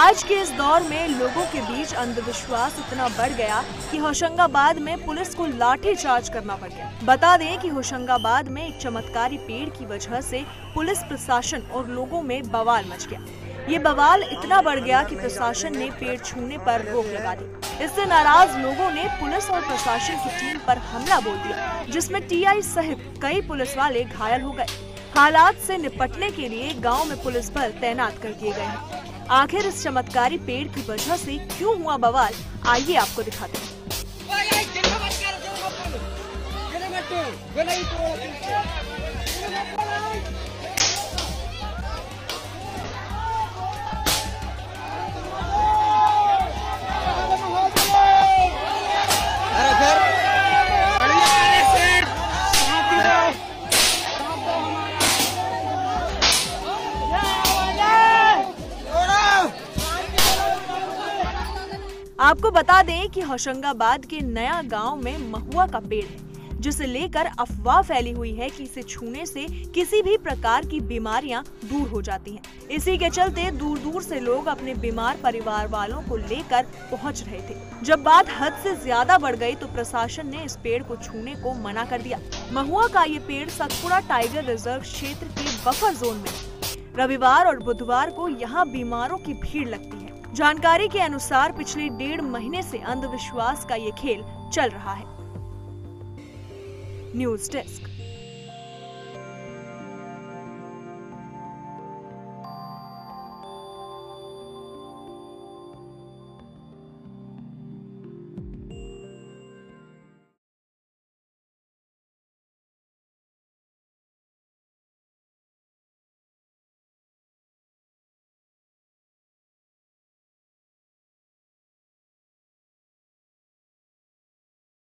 आज के इस दौर में लोगों के बीच अंधविश्वास इतना बढ़ गया कि होशंगाबाद में पुलिस को लाठी चार्ज करना पड़ गया। बता दें कि होशंगाबाद में एक चमत्कारी पेड़ की वजह से पुलिस प्रशासन और लोगों में बवाल मच गया। ये बवाल इतना बढ़ गया कि प्रशासन ने पेड़ छूने पर रोक लगा दी। इससे नाराज लोगों ने पुलिस और प्रशासन की टीम पर हमला बोल दिया, जिसमें टीआई सहित कई पुलिस वाले घायल हो गए। हालात से निपटने के लिए गांव में पुलिस बल तैनात कर दिए गए हैं। आखिर इस चमत्कारी पेड़ की वजह से क्यों हुआ बवाल, आइए आपको दिखाते हैं। आपको बता दें कि होशंगाबाद के नया गांव में महुआ का पेड़ है, जिसे लेकर अफवाह फैली हुई है कि इसे छूने से किसी भी प्रकार की बीमारियां दूर हो जाती हैं। इसी के चलते दूर दूर से लोग अपने बीमार परिवार वालों को लेकर पहुंच रहे थे। जब बात हद से ज्यादा बढ़ गई तो प्रशासन ने इस पेड़ को छूने को मना कर दिया। महुआ का ये पेड़ सतपुड़ा टाइगर रिजर्व क्षेत्र के बफर जोन में। रविवार और बुधवार को यहाँ बीमारों की भीड़ लगती है। जानकारी के अनुसार पिछले 1.5 महीने से अंधविश्वास का ये खेल चल रहा है। News desk.